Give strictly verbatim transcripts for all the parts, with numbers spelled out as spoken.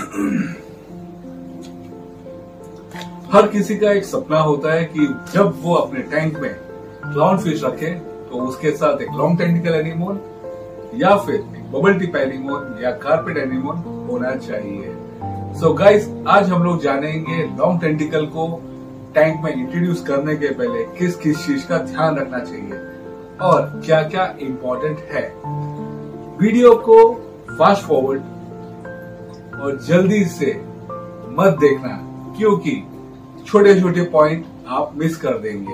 हर किसी का एक सपना होता है कि जब वो अपने टैंक में क्लाउन फिश रखे तो उसके साथ एक लॉन्ग टेंटिकल एनीमोन या फिर एक बबल टिप एनीमोन या कारपेट एनीमोन होना चाहिए। सो so गाइस, आज हम लोग जानेंगे लॉन्ग टेंटिकल को टैंक में इंट्रोड्यूस करने के पहले किस किस चीज का ध्यान रखना चाहिए और क्या क्या इम्पोर्टेंट है। वीडियो को फास्ट फॉरवर्ड और जल्दी से मत देखना, क्योंकि छोटे छोटे पॉइंट आप मिस कर देंगे।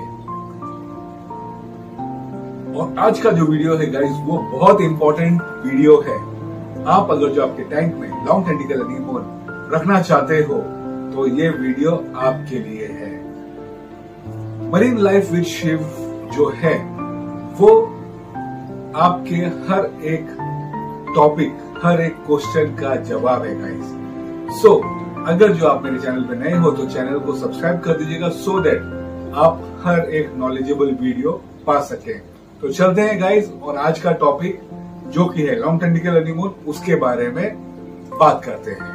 और आज का जो वीडियो है गाइस, वो बहुत इंपॉर्टेंट वीडियो है। आप अगर जो आपके टैंक में लॉन्ग टेंटिकल एनीमोन रखना चाहते हो तो ये वीडियो आपके लिए है। मरीन लाइफ विद शिव जो है वो आपके हर एक टॉपिक, हर एक क्वेश्चन का जवाब है गाइस। सो so, अगर जो आप मेरे चैनल पे नए हो तो चैनल को सब्सक्राइब कर दीजिएगा, सो so दैट आप हर एक नॉलेजेबल वीडियो पा सकें। तो चलते हैं गाइस, और आज का टॉपिक जो कि है लॉन्ग टेंटिकल एनीमोन, उसके बारे में बात करते हैं।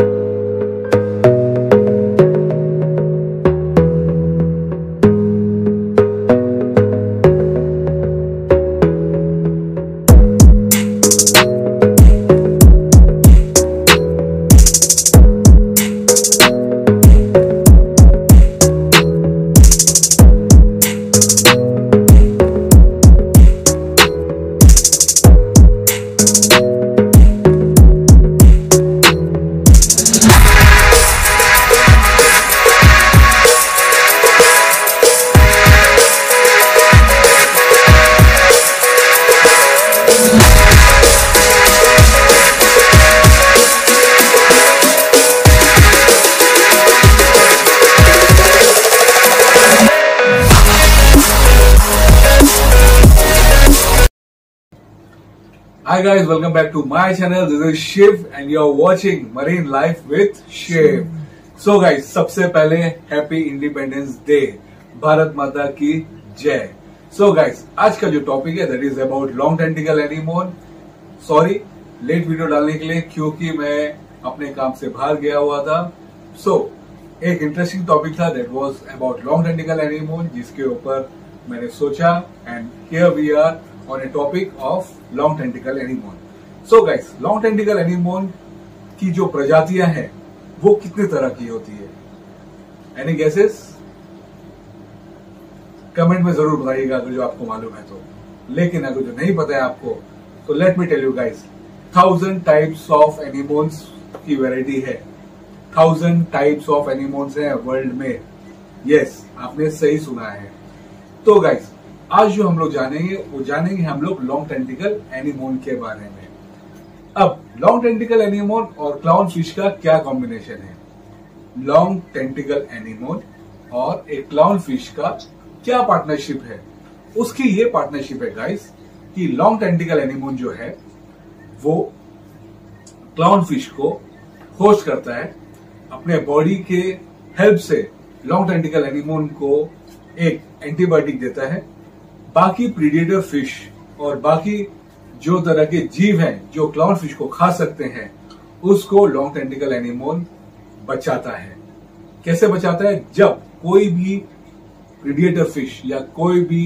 Hi guys, welcome back to my channel. This is Shiv and you're watching Marine Life with Shiv. So guys, सबसे पहले हैप्पी इंडिपेंडेंस डे, भारत माता की जय। So guys, आज का जो टॉपिक है that is about long tentacle anemone. Sorry late video डालने के लिए, क्योंकि मैं अपने काम से बाहर गया हुआ था। सो so, एक इंटरेस्टिंग टॉपिक था that was about long tentacle anemone, जिसके ऊपर मैंने सोचा and here we are on a topic of long tentacle anemone. So guys, long tentacle anemone की जो प्रजातियां हैं वो कितने तरह की होती है? Any guesses? कमेंट में जरूर बताइएगा अगर जो आपको मालूम है तो। लेकिन अगर जो नहीं पता है आपको तो let me tell you guys, thousand types of anemones की वैरायटी है। थाउजेंड टाइप्स ऑफ एनीमोन्स है वर्ल्ड में। यस, आपने सही सुना है। तो गाइस, आज जो हम लोग जानेंगे वो जानेंगे हम लोग लॉन्ग टेंटिकल एनीमोन के बारे में। अब लॉन्ग टेंटिकल एनीमोन और क्लाउन फिश का क्या कॉम्बिनेशन है, लॉन्ग टेंटिकल एनीमोन और एक क्लाउन फिश का क्या पार्टनरशिप है, उसकी ये पार्टनरशिप है गाइस कि लॉन्ग टेंटिकल एनीमोन जो है वो क्लाउन फिश को होस्ट करता है, अपने बॉडी के हेल्प से लॉन्ग टेंटिकल एनीमोन को एक एंटीबायोटिक देता है। बाकी प्रीडेटर फिश और बाकी जो तरह के जीव हैं जो क्लाउन फिश को खा सकते हैं, उसको लॉन्ग टेंटिकल एनीमोन बचाता है। कैसे बचाता है? जब कोई भी प्रीडेटर फिश या कोई भी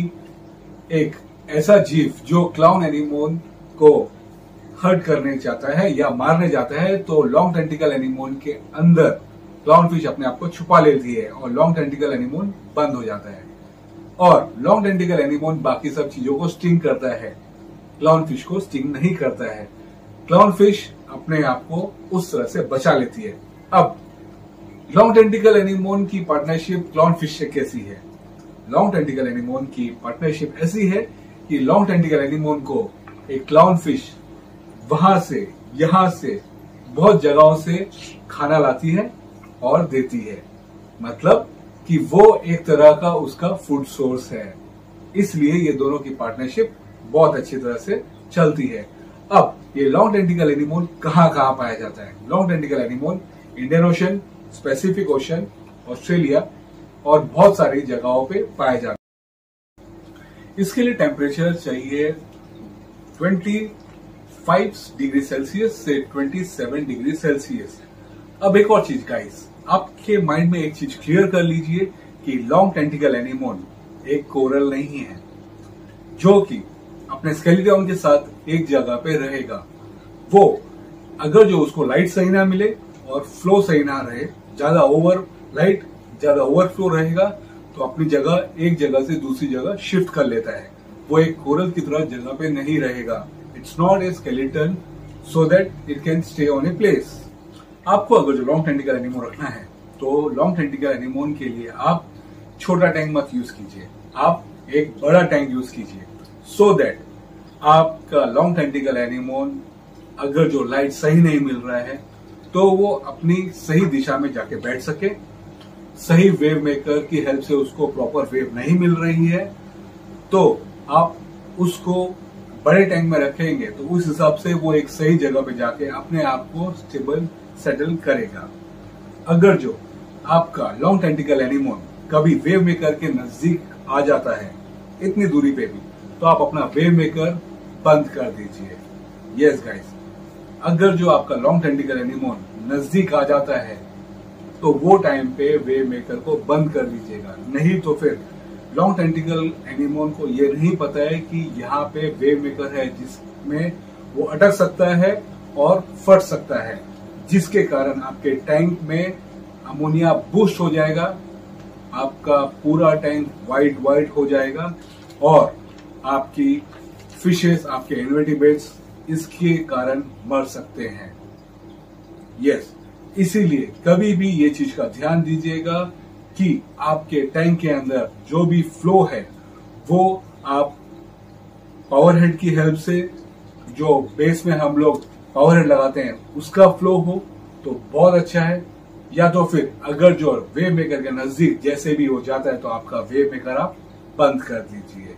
एक ऐसा जीव जो क्लाउन एनीमोन को हर्ट करने चाहता है या मारने जाता है, तो लॉन्ग टेंटिकल एनीमोन के अंदर क्लाउन फिश अपने आप को छुपा लेती है और लॉन्ग टेंटिकल एनीमोन बंद हो जाता है। और लॉन्ग टेंटिकल एनीमोन बाकी सब चीजों को स्टिंग करता है, क्लाउन फिश को स्टिंग नहीं करता है। क्लाउन फिश अपने आप को उस तरह से बचा लेती है। अब लॉन्ग टेंटिकल एनीमोन की पार्टनरशिप क्लाउन फिश से कैसी है? लॉन्ग टेंटिकल एनीमोन की पार्टनरशिप ऐसी है कि लॉन्ग टेंटिकल एनीमोन को एक क्लाउन फिश वहां से यहां से बहुत जगहों से खाना लाती है और देती है। मतलब कि वो एक तरह का उसका फूड सोर्स है। इसलिए ये दोनों की पार्टनरशिप बहुत अच्छी तरह से चलती है। अब ये लॉन्ग टेंटिकल एनीमोन कहाँ कहाँ पाया जाता है? Long tentacle anemone Indian Ocean, Pacific Ocean, Australia और बहुत सारी जगहों पे पाया जाता है। इसके लिए टेम्परेचर चाहिए पच्चीस डिग्री सेल्सियस से सत्ताईस डिग्री सेल्सियस। अब एक और चीज गाइस, आपके माइंड में एक चीज क्लियर कर लीजिए कि लॉन्ग टेंटिकल एनीमोन एक कोरल नहीं है जो कि अपने स्केलेटन के साथ एक जगह पे रहेगा। वो अगर जो उसको लाइट सही ना मिले और फ्लो सही ना रहे, ज्यादा ओवर लाइट ज्यादा ओवरफ्लो रहेगा, तो अपनी जगह एक जगह से दूसरी जगह शिफ्ट कर लेता है। वो एक कोरल की तरह जगह पे नहीं रहेगा। It's not a skeleton so that it can stay on a place. आपको अगर जो लॉन्ग टेंटिकल एनीमोन रखना है तो लॉन्ग टेंटिकल एनीमोन के लिए आप छोटा टैंक मत यूज कीजिए, आप एक बड़ा टैंक यूज कीजिए, सो दैट आपका लॉन्ग टेंटिकल एनीमोन अगर जो लाइट सही नहीं मिल रहा है तो वो अपनी सही दिशा में जाके बैठ सके। सही वेव मेकर की हेल्प से उसको प्रॉपर वेव नहीं मिल रही है तो आप उसको बड़े टैंक में रखेंगे तो उस हिसाब से वो एक सही जगह पे जाके अपने आप को स्टेबल सेटल करेगा। अगर जो आपका लॉन्ग टेंटिकल एनीमोन कभी वेव मेकर के नजदीक आ जाता है इतनी दूरी पे भी, तो आप अपना वेव मेकर बंद कर दीजिए। यस गाइस, अगर जो आपका लॉन्ग टेंटिकल एनीमोन नजदीक आ जाता है तो वो टाइम पे वेव मेकर को बंद कर दीजिएगा। नहीं तो फिर लॉन्ग टेंटिकल एनीमोन को ये नहीं पता है कि यहाँ पे वेव मेकर है जिसमें वो अटक सकता है और फट सकता है, जिसके कारण आपके टैंक में अमोनिया बूस्ट हो जाएगा, आपका पूरा टैंक वाइट वाइट हो जाएगा और आपकी फिशेस, आपके इन्वर्टिब्रेट्स इसके कारण मर सकते हैं। यस, इसीलिए कभी भी ये चीज का ध्यान दीजिएगा कि आपके टैंक के अंदर जो भी फ्लो है वो आप पावर हेड की हेल्प से, जो बेस में हम लोग पावर हेड लगाते हैं उसका फ्लो हो तो बहुत अच्छा है, या तो फिर अगर जो वेव मेकर के नजदीक जैसे भी हो जाता है तो आपका वेव मेकर आप बंद कर दीजिए।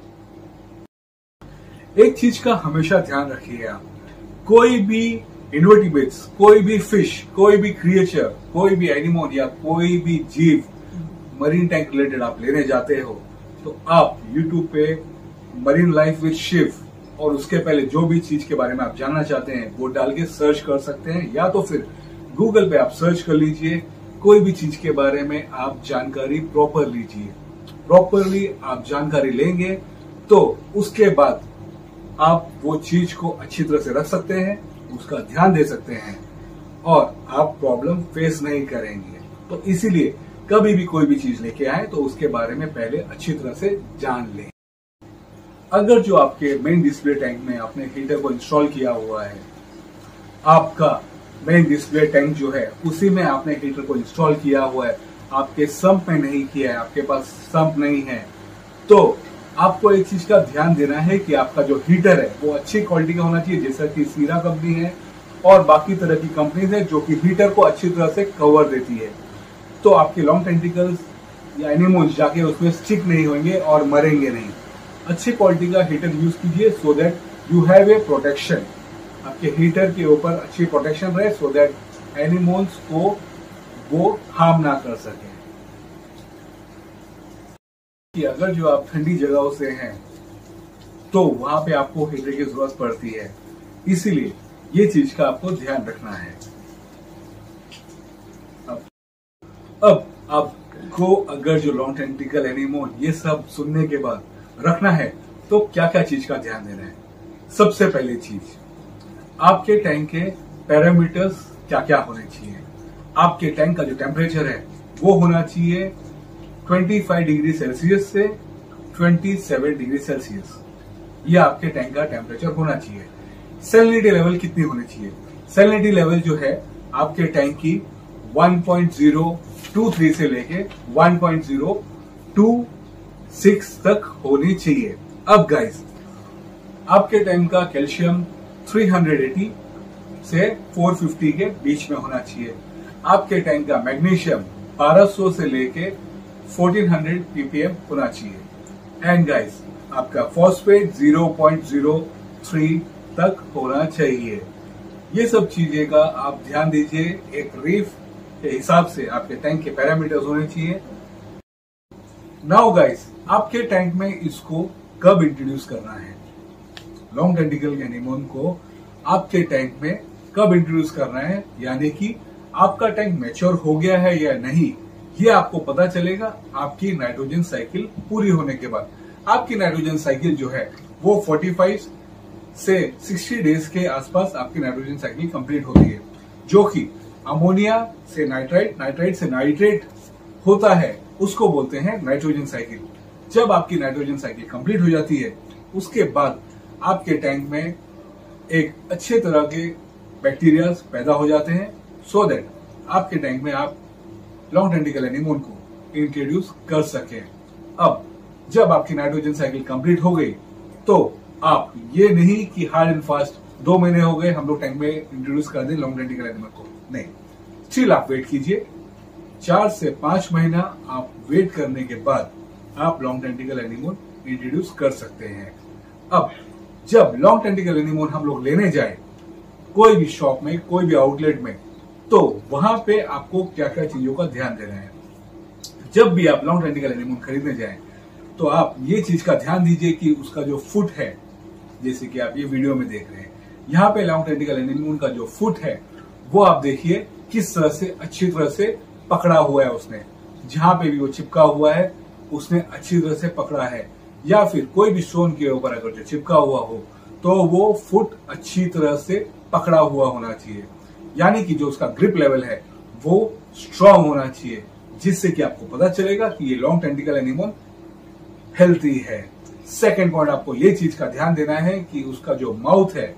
एक चीज का हमेशा ध्यान रखिए, आप कोई भी इन्वर्टिब्रेट्स, कोई भी फिश, कोई भी क्रिएचर, कोई भी एनिमोन या कोई भी जीव मरीन टैंक रिलेटेड आप लेने जाते हो तो आप यूट्यूब पे मरीन लाइफ विद शिव और उसके पहले जो भी चीज के बारे में आप जानना चाहते हैं वो डाल के सर्च कर सकते हैं, या तो फिर गूगल पे आप सर्च कर लीजिए। कोई भी चीज के बारे में आप जानकारी प्रॉपर लीजिए। प्रॉपरली आप जानकारी लेंगे तो उसके बाद आप वो चीज को अच्छी तरह से रख सकते हैं, उसका ध्यान दे सकते हैं और आप प्रॉब्लम फेस नहीं करेंगे। तो इसीलिए कभी भी कोई भी चीज लेके आए तो उसके बारे में पहले अच्छी तरह से जान लें। अगर जो आपके मेन डिस्प्ले टैंक में आपने हीटर को इंस्टॉल किया हुआ है, आपका मेन डिस्प्ले टैंक जो है उसी में आपने हीटर को इंस्टॉल किया हुआ है, आपके संप में नहीं किया है, आपके पास संप नहीं है, तो आपको एक चीज का ध्यान देना है कि आपका जो हीटर है वो अच्छी क्वालिटी का होना चाहिए, जैसा कि सीरा कंपनी है और बाकी तरह की कंपनीज है जो कि हीटर को अच्छी तरह से कवर देती है। तो आपके लॉन्ग टेंटिकल्स या एनिमोन्स जाके उसमें स्टिक नहीं होंगे और मरेंगे नहीं। अच्छी क्वालिटी का हीटर यूज कीजिए so that you have a protection, आपके हीटर के ऊपर अच्छी प्रोटेक्शन रहे सो दैट एनिमोन्स को वो हार्म ना कर सके। कि अगर जो आप ठंडी जगहों से हैं तो वहां पे आपको हीटर की जरूरत पड़ती है, इसीलिए ये चीज का आपको ध्यान रखना है। अब, अब आपको अगर जो लॉन्ग टेंटिकल एनिमोन ये सब सुनने के बाद रखना है तो क्या क्या चीज का ध्यान देना है। सबसे पहली चीज, आपके टैंक के पैरामीटर्स क्या क्या होने चाहिए। आपके टैंक का जो टेम्परेचर है वो होना चाहिए पच्चीस डिग्री सेल्सियस से सत्ताईस डिग्री सेल्सियस, ये आपके टैंक का टेम्परेचर होना चाहिए। सैलिनिटी लेवल कितनी होनी चाहिए। सैलिनिटी लेवल जो है आपके टैंक की one point zero two three से लेके one point zero two six तक होनी चाहिए। अब गाइस, आपके टैंक का कैल्शियम तीन सौ अस्सी से चार सौ पचास के बीच में होना चाहिए। आपके टैंक का मैग्नीशियम बारह सौ से लेके चौदह सौ पीपीएम होना चाहिए। एंड गाइस, आपका phosphate zero point zero three तक होना चाहिए। ये सब चीजें का आप ध्यान दीजिए। एक रीफ के हिसाब से आपके टैंक के पैरामीटर्स होने चाहिए। नाउ गाइस, आपके टैंक में इसको कब इंट्रोड्यूस करना है, लॉन्ग टेंटिकल एनिमोन को आपके टैंक में कब इंट्रोड्यूस करना है, यानी कि आपका टैंक मैच्योर हो गया है या नहीं, ये आपको पता चलेगा आपकी नाइट्रोजन साइकिल पूरी होने के बाद। आपकी नाइट्रोजन साइकिल जो है वो पैंतालीस से साठ डेज के आसपास आपकी नाइट्रोजन साइकिल कंप्लीट होती है, जो कि अमोनिया से नाइट्राइट, नाइट्राइट से नाइट्रेट होता है, उसको बोलते हैं नाइट्रोजन साइकिल। जब आपकी नाइट्रोजन साइकिल कंप्लीट हो जाती है, उसके बाद आपके टैंक में एक अच्छे तरह के बैक्टीरिया पैदा हो जाते हैं, सो दैट आपके टैंक में आप लॉन्ग टेंटिकल एनीमोन को इंट्रोड्यूस कर सके। अब जब आपकी नाइट्रोजन साइकिल कंप्लीट हो गई, तो आप ये नहीं कि हार्ड एंड फास्ट दो महीने हो गए हम लोग टैंक में इंट्रोड्यूस कर दें लॉन्ग टेंटिकल एनीमोन को, नहीं। स्टिल आप वेट कीजिए, चार से पांच महीना आप वेट करने के बाद आप लॉन्ग टेंटिकल एनीमोन इंट्रोड्यूस कर सकते हैं। अब जब लॉन्ग टेंटिकल एनीमोन हम लोग लेने जाए कोई भी शॉप में, कोई भी आउटलेट में, तो वहां पे आपको क्या क्या चीजों का ध्यान देना है। जब भी आप लॉन्ग टेंटिकल एनीमोन खरीदने जाएं, तो आप ये चीज का ध्यान दीजिए कि उसका जो फुट है, जैसे कि आप ये वीडियो में देख रहे हैं, यहाँ पे लॉन्ग टेंटिकल एनीमोन का जो फुट है वो आप देखिए किस तरह से अच्छी तरह से पकड़ा हुआ है उसने। जहां पे भी वो चिपका हुआ है उसने अच्छी तरह से पकड़ा है, या फिर कोई भी स्टोन के ऊपर अगर जो चिपका हुआ हो तो वो फुट अच्छी तरह से पकड़ा हुआ होना चाहिए, यानी कि जो उसका ग्रिप लेवल है वो स्ट्रांग होना चाहिए, जिससे कि आपको पता चलेगा कि ये लॉन्ग टेंटिकल एनीमोन हेल्थी है। सेकेंड पॉइंट, आपको ये चीज का ध्यान देना है कि उसका जो माउथ है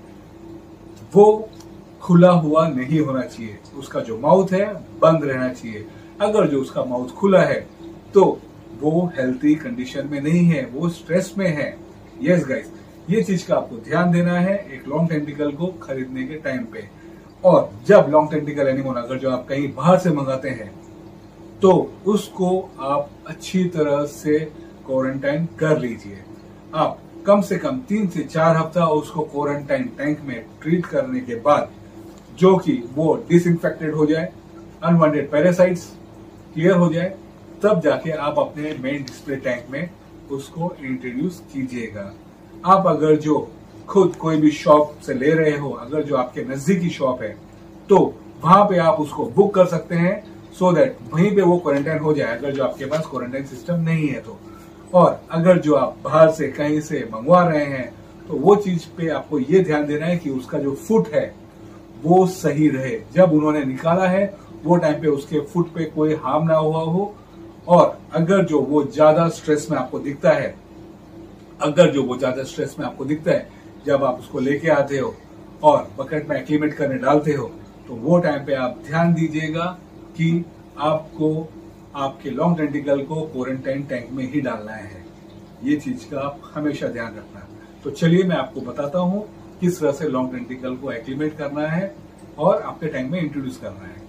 वो खुला हुआ नहीं होना चाहिए, उसका जो माउथ है बंद रहना चाहिए। अगर जो उसका माउथ खुला है तो वो हेल्थी कंडीशन में नहीं है, वो स्ट्रेस में है। यस गाइस, ये चीज का आपको ध्यान देना है एक लॉन्ग टेंटिकल को खरीदने के टाइम पे। और जब लॉन्ग टेंटिकल एनीमोन अगर जो आप कहीं बाहर से मंगाते हैं, तो उसको आप अच्छी तरह से क्वारंटाइन कर लीजिए। आप कम से कम तीन से चार हफ्ता उसको क्वारंटाइन टैंक में ट्रीट करने के बाद, जो कि वो डिसइंफेक्टेड हो जाए, अनवांटेड पैरासाइट्स क्लियर हो जाए, तब जाके आप अपने मेन डिस्प्ले टैंक में उसको इंट्रोड्यूस कीजिएगा। आप अगर जो खुद कोई भी शॉप से ले रहे हो, अगर जो आपके नजदीकी शॉप है, तो वहां पे आप उसको बुक कर सकते हैं, सो दैट वहीं पे वो क्वारंटाइन हो जाए, अगर जो आपके पास क्वारंटाइन सिस्टम नहीं है तो। और अगर जो आप बाहर से कहीं से मंगवा रहे हैं, तो वो चीज पे आपको ये ध्यान देना है कि उसका जो फुट है वो सही रहे। जब उन्होंने निकाला है वो टाइम पे उसके फुट पे कोई हार्म ना हुआ हो। और अगर जो वो ज्यादा स्ट्रेस में आपको दिखता है, अगर जो वो ज्यादा स्ट्रेस में आपको दिखता है जब आप उसको लेके आते हो और बकेट में एक्लीमेट करने डालते हो, तो वो टाइम पे आप ध्यान दीजिएगा कि आपको आपके लॉन्ग टेंटिकल को क्वारंटाइन टैंक में ही डालना है। ये चीज का आप हमेशा ध्यान रखना। तो चलिए मैं आपको बताता हूँ किस तरह से लॉन्ग टेंटिकल को एक्लीमेट करना है और आपके टैंक में इंट्रोड्यूस करना है।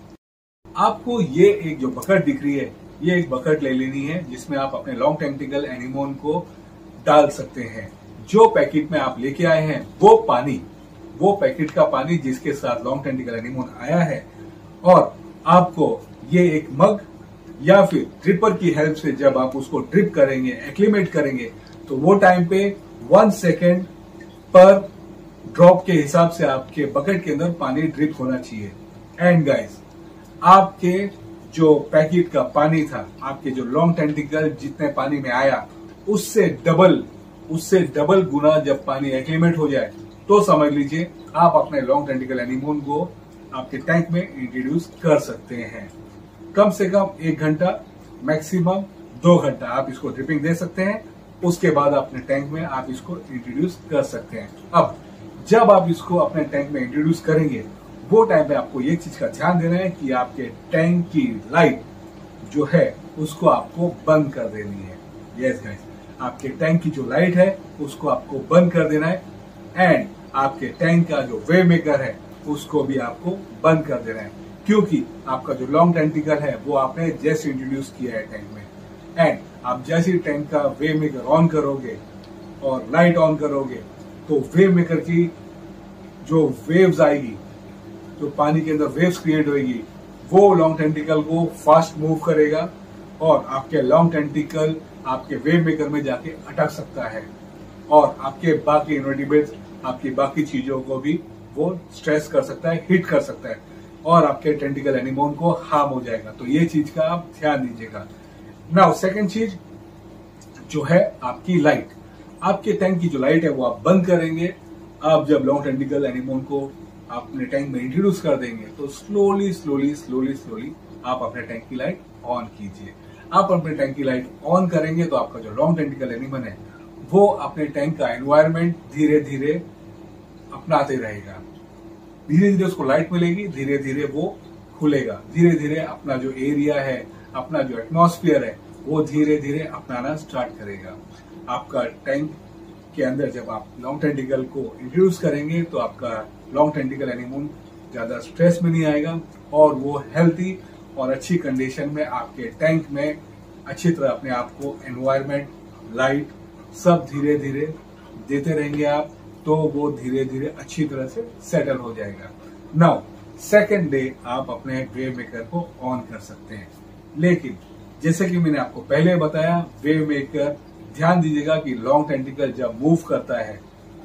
आपको ये एक जो बकेट दिख रही है, ये एक बकेट ले लेनी है जिसमें आप अपने लॉन्ग टेंटिकल एनीमोन को डाल सकते हैं। जो पैकेट में आप लेके आए हैं वो पानी, वो पैकेट का पानी जिसके साथ लॉन्ग टेंटिकल एनीमोन आया है, और आपको ये एक मग या फिर ड्रिपर की हेल्प से जब आप उसको ड्रिप करेंगे, एक्लीमेट करेंगे, तो वो टाइम पे वन सेकेंड पर ड्रॉप के हिसाब से आपके बकेट के अंदर पानी ड्रिप होना चाहिए। एंड गाइस, आपके जो पैकेट का पानी था, आपके जो लॉन्ग टेंटिकल जितने पानी में आया उससे डबल उससे डबल गुना जब पानी एक्लीमेट हो जाए, तो समझ लीजिए आप अपने लॉन्ग टेंटिकल एनीमोन को आपके टैंक में इंट्रोड्यूस कर सकते हैं। कम से कम एक घंटा, मैक्सिमम दो घंटा आप इसको ड्रिपिंग दे सकते हैं। उसके बाद अपने टैंक में आप इसको इंट्रोड्यूस कर सकते हैं। अब जब आप इसको अपने टैंक में इंट्रोड्यूस करेंगे, वो टाइम पे आपको ये चीज का ध्यान देना है कि आपके टैंक की लाइट जो है उसको आपको बंद कर देनी है। यस गाइस, आपके टैंक की जो लाइट है उसको आपको बंद कर देना है। एंड आपके टैंक का जो वेव मेकर है उसको भी आपको बंद कर देना है, क्योंकि आपका जो लॉन्ग टेंटिकल है वो आपने जस्ट इंट्रोड्यूस किया है टैंक में। एंड आप जैसे ही टैंक का वेव मेकर ऑन करोगे और लाइट ऑन करोगे, तो वेव मेकर की जो वेव्स आएगी, जो पानी के अंदर वेव्स क्रिएट होगी, वो लॉन्ग टेंटिकल को फास्ट मूव करेगा और आपके लॉन्ग टेंटिकल आपके वेव मेकर में जाके अटक सकता है, और आपके बाकी इन्वर्टिब्रेट्स, आपकी बाकी चीजों को भी वो स्ट्रेस कर सकता है, हिट कर सकता है। और आपके टेंटिकल एनीमोन को हार्म हो जाएगा। तो ये चीज का आप ध्यान दीजिएगा। नाउ सेकंड चीज जो है आपकी लाइट, आपके टैंक की जो लाइट है वो आप बंद करेंगे। आप जब लॉन्ग टेंटिकल एनीमोन को अपने टैंक में इंट्रोड्यूस कर देंगे तो स्लोली स्लोली स्लोली स्लोली आप अपने टैंक की लाइट ऑन कीजिए। आप अपने टैंक की लाइट ऑन करेंगे तो आपका जो लॉन्ग टेंटिकल एनीमन है वो अपने टैंक का एनवायरमेंट धीरे धीरे अपनाते रहेगा। धीरे धीरे उसको लाइट मिलेगी, धीरे धीरे वो खुलेगा, धीरे धीरे अपना जो एरिया है, अपना जो एटमॉस्फेयर है वो धीरे धीरे अपनाना स्टार्ट करेगा। आपका टैंक के अंदर जब आप लॉन्ग टेंटिकल को इंट्रोड्यूस करेंगे तो आपका लॉन्ग टेंटिकल एनीमोन ज्यादा स्ट्रेस में नहीं आएगा और वो हेल्थी और अच्छी कंडीशन में आपके टैंक में अच्छी तरह अपने आप को एनवायरमेंट, लाइट सब धीरे धीरे देते रहेंगे आप, तो वो धीरे धीरे अच्छी तरह से सेटल हो जाएगा। नाउ सेकेंड डे आप अपने वेव मेकर को ऑन कर सकते हैं। लेकिन जैसे कि मैंने आपको पहले बताया, वेव मेकर ध्यान दीजिएगा कि लॉन्ग टेंटिकल जब मूव करता है,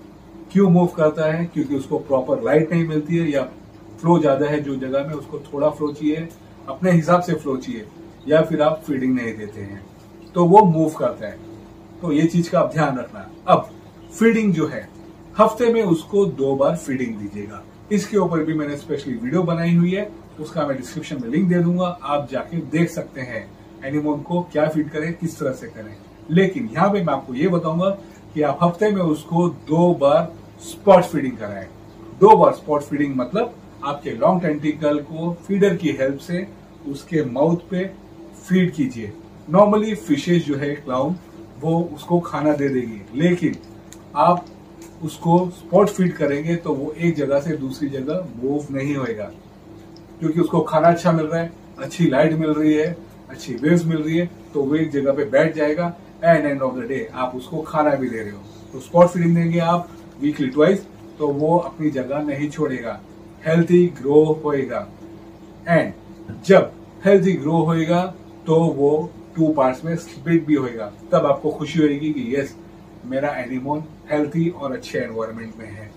क्यों मूव करता है? क्योंकि उसको प्रॉपर लाइट नहीं मिलती है या फ्लो ज्यादा है जो जगह में, उसको थोड़ा फ्लो चाहिए, अपने हिसाब से फ्लो चाहिए, या फिर आप फीडिंग नहीं देते हैं तो वो मूव करता है। तो ये चीज का आप ध्यान रखना। अब फीडिंग जो है, हफ्ते में उसको दो बार फीडिंग दीजिएगा। इसके ऊपर भी मैंने स्पेशली वीडियो बनाई हुई है, उसका मैं डिस्क्रिप्शन में लिंक दे दूंगा, आप जाके देख सकते हैं एनीमोन को क्या फीड करें, किस तरह से करें। लेकिन यहाँ पे मैं आपको ये बताऊंगा कि आप हफ्ते में उसको दो बार स्पॉट फीडिंग कराएं। दो बार स्पॉट फीडिंग मतलब आपके लॉन्ग टेंटिकल को फीडर की हेल्प से उसके माउथ पे फीड कीजिए। नॉर्मली फिशेज जो है क्लाउन वो उसको खाना दे देगी, लेकिन आप उसको स्पॉट फीड करेंगे तो वो एक जगह से दूसरी जगह मूव नहीं होएगा, क्योंकि उसको खाना अच्छा मिल रहा है, अच्छी लाइट मिल रही है, अच्छी वेव्स मिल रही है, तो वो एक जगह पे बैठ जाएगा and end of the day आप उसको खाना भी दे रहे हो। तो स्पॉट फीडिंग देंगे आप वीकली ट्वाइस, तो वो अपनी जगह नहीं छोड़ेगा, हेल्थी ग्रो होएगा। एंड जब हेल्थी ग्रो होएगा तो वो टू पार्ट्स में स्प्लिट भी होएगा, तब आपको खुशी होगी कि यस मेरा एनीमोन हेल्थी और अच्छे एनवायरमेंट में है।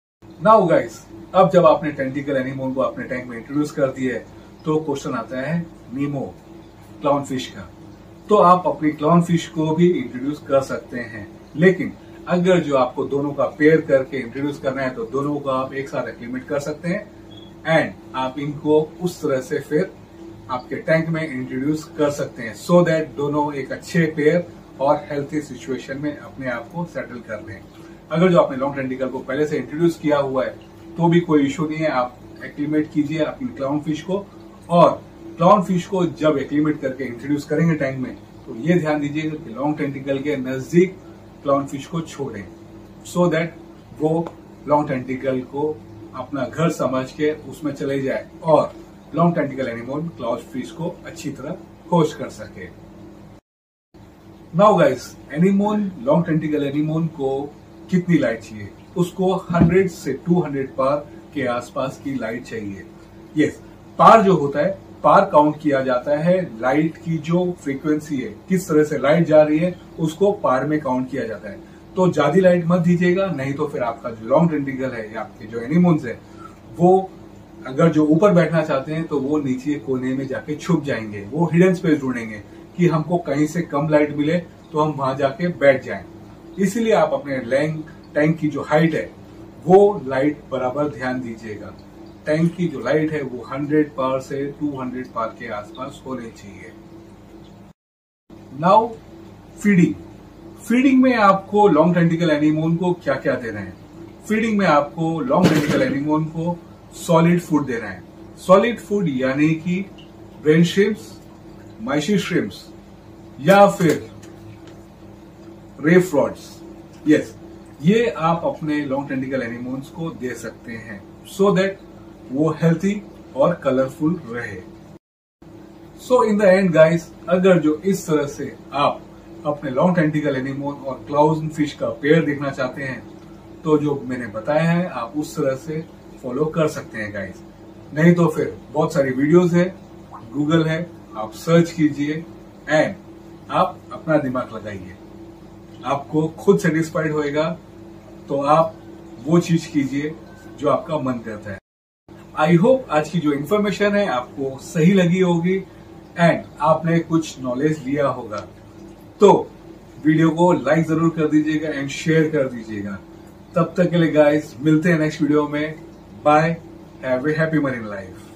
नाउ गाइस, अब जब आपने टेंटिकल एनीमोन को अपने टैंक में इंट्रोड्यूस कर दिया है तो क्वेश्चन आता है नीमो क्लाउन फिश का। तो आप अपनी क्लाउन फिश को भी इंट्रोड्यूस कर सकते हैं, लेकिन अगर जो आपको दोनों का पेयर करके इंट्रोड्यूस करना है तो दोनों को आप एक साथ एक्लिमेट कर सकते हैं एंड आप इनको उस तरह से फिर आपके टैंक में इंट्रोड्यूस कर सकते हैं, सो so दैट दोनों एक अच्छे पेयर और हेल्थी सिचुएशन में अपने आप को सेटल कर लें। अगर जो आपने लॉन्ग टेंटिकल को पहले से इंट्रोड्यूस किया हुआ है तो भी कोई इशू नहीं है, आप एक्लिमेट कीजिए अपनी क्लाउन फिश को। और क्लाउन फिश को जब एक्लिमेट करके इंट्रोड्यूस करेंगे टैंक में तो ये ध्यान दीजिएगा कि लॉन्ग टेंटिकल के नजदीक क्लाउन फिश को छोड़ें, सो so दैट वो लॉन्ग टेंटिकल को अपना घर समझ के उसमें चले जाए और long tentacle anemone clown fish को अच्छी तरह होस्ट कर सके। Now guys, anemone long tentacle anemone को कितनी लाइट चाहिए? उसको हंड्रेड से टू हंड्रेड पार के आसपास की लाइट चाहिए। यस, पार जो होता है, पार काउंट किया जाता है लाइट की जो फ्रीक्वेंसी है, किस तरह से लाइट जा रही है उसको पार में काउंट किया जाता है। तो ज्यादा लाइट मत दीजिएगा, नहीं तो फिर आपका जो लॉन्ग टेंटिकल है या आपके जो एनीमोन्स है वो अगर जो ऊपर बैठना चाहते हैं तो वो नीचे कोने में जाके छुप जाएंगे, वो हिडन स्पेस ढूंढेंगे कि हमको कहीं से कम लाइट मिले तो हम वहां जाके बैठ जाएं। इसीलिए आप अपने लैंग टैंक की जो हाइट है वो लाइट बराबर ध्यान दीजिएगा। टैंक की जो लाइट है वो हंड्रेड पार से टू हंड्रेड पार के आसपास होनी चाहिए। Now feeding. फीडिंग में आपको लॉन्ग टेंटिकल एनीमोन को क्या क्या देना है? फीडिंग में आपको लॉन्ग टेंटिकल एनीमोन को सॉलिड फूड देना है। सॉलिड फूड यानी कि ब्रेन श्रिम्प्स, माइशी श्रिम्प्स या फिर रे फ्रॉड्स। यस, ये आप अपने लॉन्ग टेंटिकल एनीमोन्स को दे सकते हैं, सो दैट वो हेल्थी और कलरफुल रहे। So in the end guys, अगर जो इस तरह से आप अपने लॉन्ग टेंटिकल एनीमोन और क्लाउन फिश का पेयर देखना चाहते हैं तो जो मैंने बताया है आप उस तरह से फॉलो कर सकते हैं गाइस। नहीं तो फिर बहुत सारी वीडियोस है, गूगल है, आप सर्च कीजिए एंड आप अपना दिमाग लगाइए। आपको खुद सेटिस्फाइड होएगा तो आप वो चीज कीजिए जो आपका मन करता है। आई होप आज की जो इन्फॉर्मेशन है आपको सही लगी होगी एंड आपने कुछ नॉलेज लिया होगा। तो वीडियो को लाइक जरूर कर दीजिएगा एंड शेयर कर दीजिएगा। तब तक के लिए गाइस मिलते हैं नेक्स्ट वीडियो में। Bye, have a happy marine life.